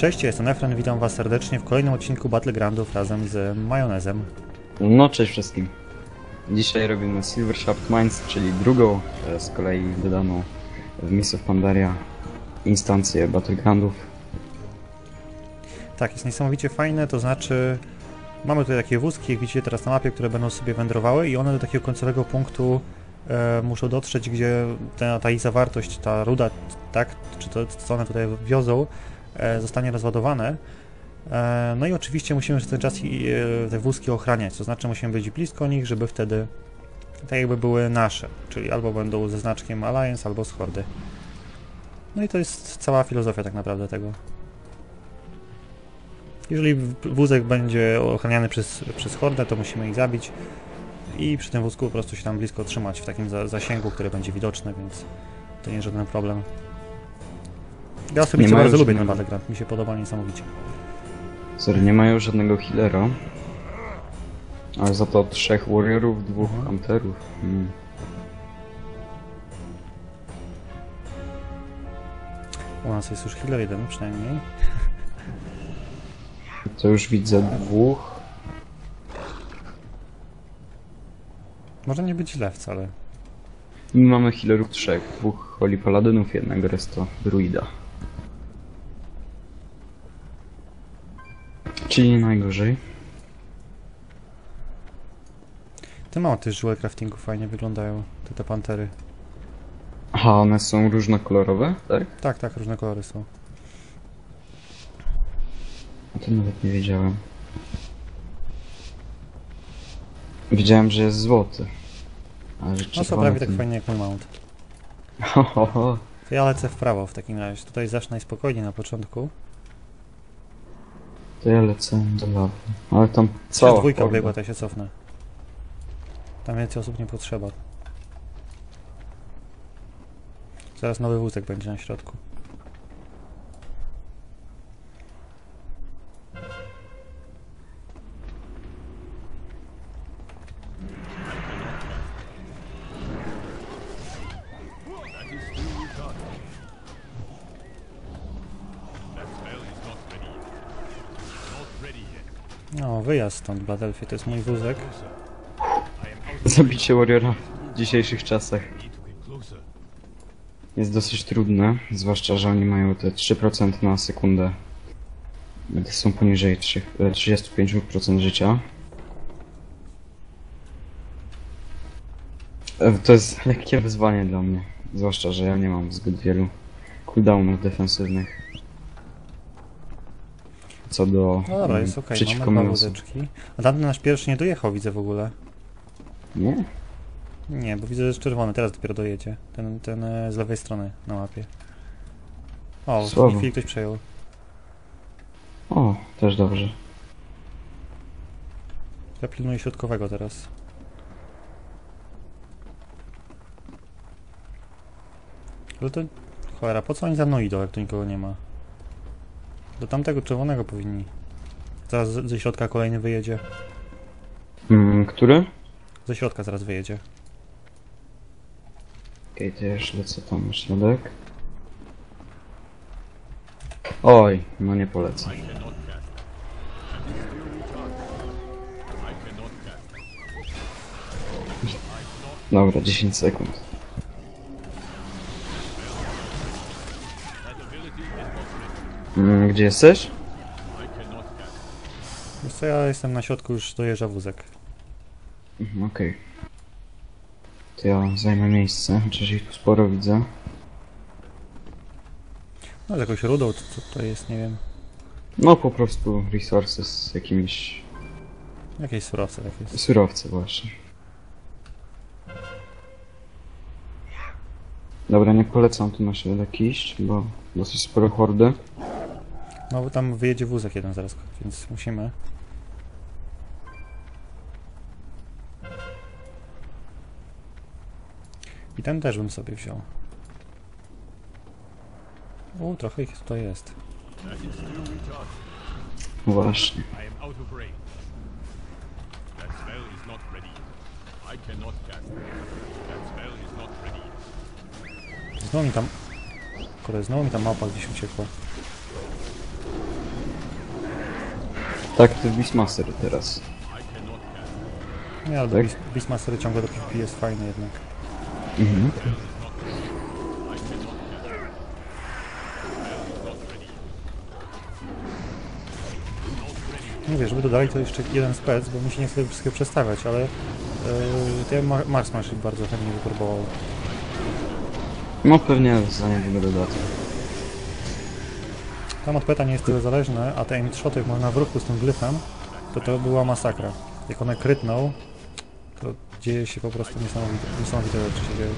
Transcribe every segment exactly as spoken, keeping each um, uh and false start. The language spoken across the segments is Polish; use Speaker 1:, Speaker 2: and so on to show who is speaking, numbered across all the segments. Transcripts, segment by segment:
Speaker 1: Cześć, ja jestem Efren, witam was serdecznie w kolejnym odcinku Battlegroundów razem z Majonezem.
Speaker 2: No, cześć wszystkim. Dzisiaj robimy Silver Shaft Mines, czyli drugą, e, z kolei dodaną w Mists of Pandaria instancję Battlegroundów.
Speaker 1: Tak, jest niesamowicie fajne, to znaczy mamy tutaj takie wózki, jak widzicie teraz na mapie, które będą sobie wędrowały i one do takiego końcowego punktu e, muszą dotrzeć, gdzie ta, ta ich zawartość, ta ruda, tak, czy to, co one tutaj wiozą, e, zostanie rozładowane. E, no i oczywiście musimy przez ten czas i, e, te wózki ochraniać, to znaczy musimy być blisko nich, żeby wtedy tak jakby były nasze, czyli albo będą ze znaczkiem Alliance, albo z Hordy. No i to jest cała filozofia tak naprawdę tego. Jeżeli wózek będzie ochraniany przez, przez hordę, to musimy ich zabić i przy tym wózku po prostu się tam blisko trzymać w takim za, zasięgu, który będzie widoczny, więc to nie jest żaden problem. Ja osobiście bardzo lubię ten Battleground, mi się podoba niesamowicie.
Speaker 2: Sorry, nie mają żadnego healera, ale za to trzech warriorów, dwóch mhm. hunterów. Hmm.
Speaker 1: U nas jest już healer jeden przynajmniej.
Speaker 2: To już widzę dwóch.
Speaker 1: Może nie być źle wcale.
Speaker 2: I mamy healerów trzech. Dwóch Holy Paladynów, jednego resto druida. Czyli nie najgorzej.
Speaker 1: Te małe też żyły craftingu fajnie wyglądają, te, te pantery.
Speaker 2: Aha, one są różnokolorowe, tak?
Speaker 1: Tak, tak, różne kolory są.
Speaker 2: O tym nawet nie wiedziałem. Wiedziałem, że jest złoty. Ale że
Speaker 1: no są prawie tak fajnie jak mój mount.
Speaker 2: Ho, ho, ho.
Speaker 1: To ja lecę w prawo w takim razie. Tutaj zacznę najspokojniej na początku.
Speaker 2: To ja lecę do lawy. Ale tam cała
Speaker 1: dwójka
Speaker 2: horda.
Speaker 1: biegła, to ja się cofnę. Tam więcej osób nie potrzeba. Zaraz nowy wózek będzie na środku. No, wyjazd stąd, Battlefield, to jest mój wózek.
Speaker 2: Zabicie warriora w dzisiejszych czasach jest dosyć trudne, zwłaszcza, że oni mają te trzy procent na sekundę. To są poniżej trzydzieści pięć procent życia. To jest lekkie wyzwanie dla mnie, zwłaszcza, że ja nie mam zbyt wielu cooldownów defensywnych. Co do
Speaker 1: No dobra, jest okej, okay. Mamy dwa wózeczki. A tamten nasz pierwszy nie dojechał, widzę w ogóle.
Speaker 2: Nie?
Speaker 1: Nie, bo widzę, że jest czerwony, teraz dopiero dojedzie. Ten, ten e, z lewej strony na mapie. O, w chwili ktoś przejął.
Speaker 2: O, też dobrze.
Speaker 1: Ja pilnuję środkowego teraz. Ale to... Cholera, po co oni za mną idą, jak tu nikogo nie ma? Do tamtego czerwonego powinni. Zaraz z, ze środka kolejny wyjedzie.
Speaker 2: Mm, który?
Speaker 1: Ze środka zaraz wyjedzie.
Speaker 2: Okej, okay, to ja już lecę tam na środek. Oj, no nie polecę. Dobra, dziesięć sekund. Mm, gdzie jesteś?
Speaker 1: Wiesz co, ja jestem na środku, już dojeżdża wózek.
Speaker 2: Mhm, okej. Okay. To ja zajmę miejsce, chociaż ich tu sporo widzę.
Speaker 1: No z jakąś rudą, co, co to jest, nie wiem.
Speaker 2: No po prostu resources z jakimiś...
Speaker 1: Jakieś surowce tak jest.
Speaker 2: Surowce właśnie. Dobra, nie polecam tu na środek iść, bo dosyć sporo hordy.
Speaker 1: No bo tam wyjedzie wózek jeden zaraz, więc musimy. I ten też bym sobie wziął. U, trochę ich tutaj jest.
Speaker 2: Właśnie.
Speaker 1: Znowu mi tam... Kurde, znowu mi tam małpa gdzieś uciekła.
Speaker 2: Tak, to Beastmaster teraz.
Speaker 1: Nie, ale
Speaker 2: Tak?
Speaker 1: Beast- Beastmaster ciągle do PvP jest fajny jednak.
Speaker 2: Mhm.
Speaker 1: Mówię, żeby dodali to jeszcze jeden spec, bo mi się nie chce wszystkiego przestawiać, ale yy, to ja Mar- Marksmanship bardzo chętnie wypróbował.
Speaker 2: No pewnie za niedługo dodatek.
Speaker 1: Tam od peta nie jest tyle zależne, a te aim shoty, jak można w ruchu z tym glyfem, to to była masakra. Jak one krytną, to dzieje się po prostu niesamowite, niesamowite rzeczy się dzieją.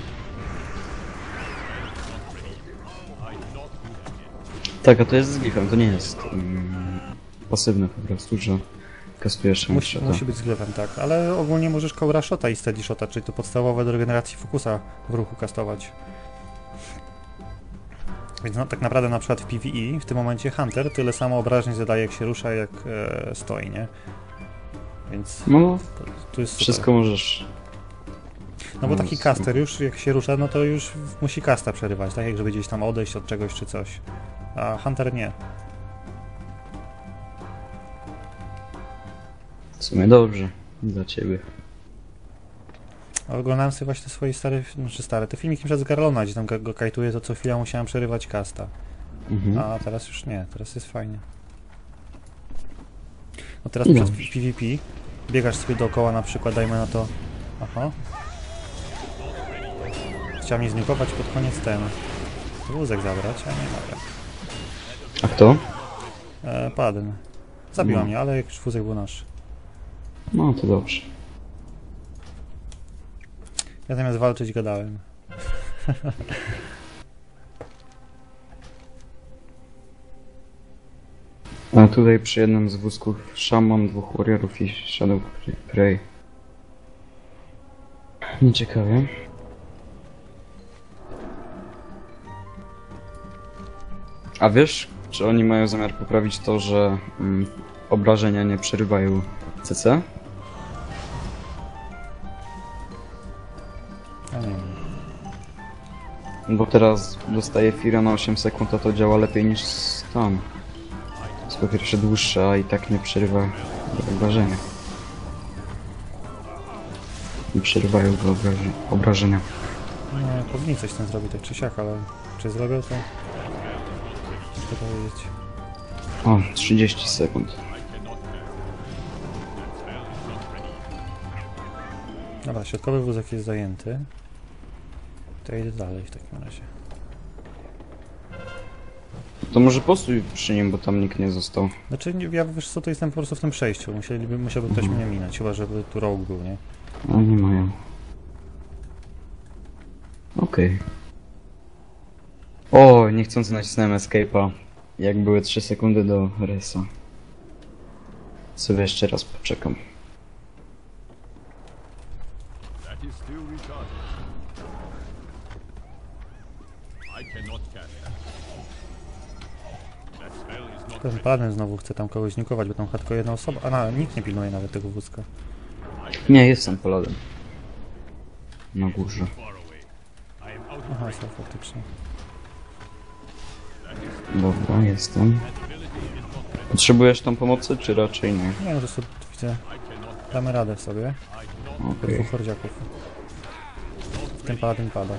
Speaker 2: Tak, a to jest z glifem, to nie jest mm, pasywne po prostu, że kastujesz
Speaker 1: Musi,
Speaker 2: shota.
Speaker 1: musi być z glyfem, tak, ale ogólnie możesz Coura Shota i Steady Shota, czyli to podstawowe do regeneracji fokusa w ruchu kastować. Więc no, tak naprawdę na przykład w PvE w tym momencie Hunter tyle samo obrażeń zadaje jak się rusza, jak e, stoi, nie? Więc
Speaker 2: No,
Speaker 1: to, tu jest super.
Speaker 2: wszystko możesz.
Speaker 1: No bo
Speaker 2: no,
Speaker 1: taki
Speaker 2: z-
Speaker 1: caster już jak się rusza, no to już musi casta przerywać, tak? Jak żeby gdzieś tam odejść od czegoś czy coś. A Hunter nie.
Speaker 2: W sumie dobrze dla ciebie.
Speaker 1: A oglądałem sobie właśnie te swoje stare, znaczy stare, te filmiki przez Garlona, gdzie tam go, go kajtuje, to co chwila musiałem przerywać casta.
Speaker 2: Mhm.
Speaker 1: A teraz już nie, teraz jest fajnie. No teraz
Speaker 2: No.
Speaker 1: przez PvP biegasz sobie dookoła na przykład, dajmy na to... Aha. Chciałem mnie znukować pod koniec ten. Wózek zabrać, a nie mogę.
Speaker 2: A kto?
Speaker 1: E, Padyn. Zabiła
Speaker 2: No.
Speaker 1: mnie, ale jak wózek był nasz.
Speaker 2: No to dobrze.
Speaker 1: Ja zamiast walczyć gadałem.
Speaker 2: A tutaj przy jednym z wózków Shaman, dwóch warriorów i Shadow Prey. Nieciekawie. A wiesz, czy oni mają zamiar poprawić to, że mm, obrażenia nie przerywają C C?
Speaker 1: Ja nie wiem.
Speaker 2: Bo teraz dostaje Fira na osiem sekund, a to działa lepiej niż stun. Jest po pierwsze dłuższe, a i tak nie przerywa obrażenia. Nie przerywają go obraże- obrażenia.
Speaker 1: No, powinni coś z tym zrobić, tak czy siak, ale czy zrobią to? Ciężko powiedzieć.
Speaker 2: O, trzydzieści sekund.
Speaker 1: Dobra, środkowy wózek jest zajęty. To ja idę dalej w takim razie.
Speaker 2: To może postój przy nim, bo tam nikt nie został.
Speaker 1: Znaczy, nie- ja wiesz co, to jestem po prostu w tym przejściu. Musieliby, musiałby ktoś
Speaker 2: Mhm.
Speaker 1: mnie minąć, chyba żeby tu rogue był, nie?
Speaker 2: A nie mają. Okej. O, niechcący nacisnąłem escape'a. Jak były trzy sekundy do resa. Sobie jeszcze raz poczekam.
Speaker 3: That is still recharging. I cannot cast that. That spell is not
Speaker 1: Ten paladyn znowu chce tam kogoś znikować, bo tam chyba tylko jedna osoba. A na, nikt nie pilnuje nawet tego wózka.
Speaker 2: Nie, jestem paladem. Na górze.
Speaker 3: far away. I am out of
Speaker 1: Aha, są faktycznie.
Speaker 2: Dobra, jestem. Potrzebujesz tam pomocy, czy raczej nie?
Speaker 1: Nie, no to sobie widzę. Damy radę sobie.
Speaker 2: Okej.
Speaker 1: Dwóch hordziaków. W tym paladyn pada.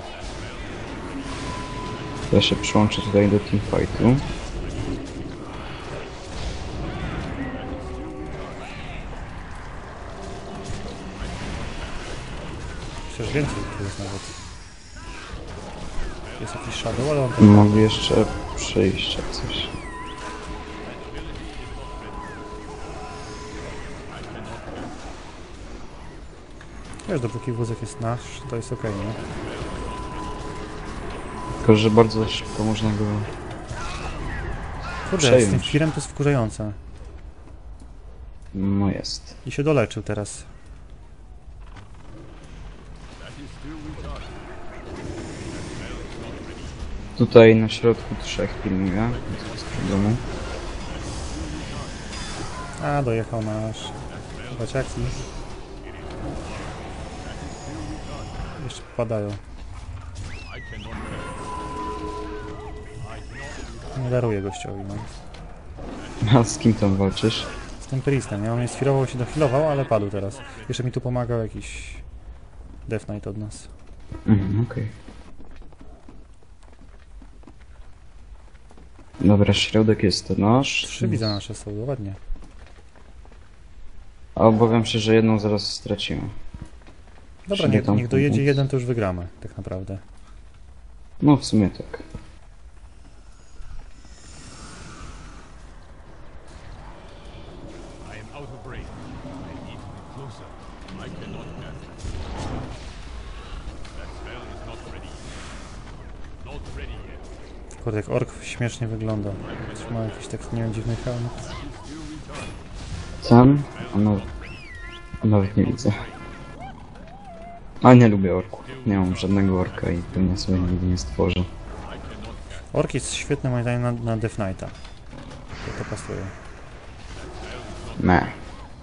Speaker 2: Ja się przyłączę tutaj do teamfightu.
Speaker 1: Przecież więcej tu jest nawet. Jest jakiś shadow, ale on tam...
Speaker 2: Mogę jeszcze przejść jak coś.
Speaker 1: Wiesz, dopóki wózek jest nasz, to jest okej, nie?
Speaker 2: Tylko, że bardzo szybko można go...
Speaker 1: Kurde, z tym
Speaker 2: Przejąć.
Speaker 1: firem to jest wkurzające.
Speaker 2: No jest.
Speaker 1: I się doleczył teraz.
Speaker 2: Tutaj na środku trzech pilnuje. Z domu.
Speaker 1: A, dojechał nasz... Baciaki. Jeszcze popadają. Nie daruję gościowi, no.
Speaker 2: A z kim tam walczysz?
Speaker 1: Temperistem. Ja on mnie sfirował, się dochilował, ale padł teraz. Jeszcze mi tu pomagał jakiś Death Knight od nas.
Speaker 2: Mhm, okej. Dobra, środek jest to nasz.
Speaker 1: Trzy widzę nasze są, ładnie.
Speaker 2: A obawiam się, że jedną zaraz stracimy.
Speaker 1: Dobra,
Speaker 2: Czyli
Speaker 1: niech,
Speaker 2: tam
Speaker 1: niech dojedzie
Speaker 2: punkt.
Speaker 1: jeden, to już wygramy, tak naprawdę.
Speaker 2: No w sumie tak.
Speaker 3: I am out of range. I need to be closer. I cannot cast it. That spell is not ready. Not ready yet.
Speaker 1: Kurde, jak ork śmiesznie wygląda. Ma jakiś tak, nie wiem, dziwny hełm.
Speaker 2: Ten? A nawet, a nawet nie widzę. A nie lubię orków. Nie mam żadnego orka i pewnie sobie nigdy nie stworzę.
Speaker 1: Ork jest świetny moim zdaniem na, na Death Knighta. To, to pasuje.
Speaker 2: Me.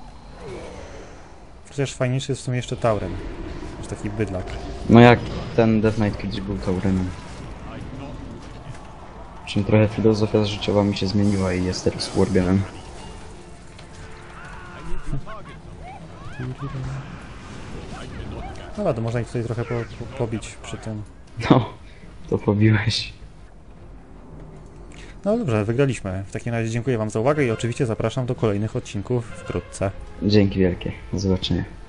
Speaker 1: Chociaż fajniejszy jest w sumie jeszcze Tauren. Już taki bydlak.
Speaker 2: No jak ten Death Knight kiedyś był Taurenem. Czym trochę filozofia życiowa mi się zmieniła i jest teraz Worgenem.
Speaker 1: No to można ich tutaj trochę po, po, pobić przy tym.
Speaker 2: No, to pobiłeś.
Speaker 1: No dobrze, wygraliśmy. W takim razie dziękuję wam za uwagę i oczywiście zapraszam do kolejnych odcinków wkrótce.
Speaker 2: Dzięki wielkie. Do zobaczenia.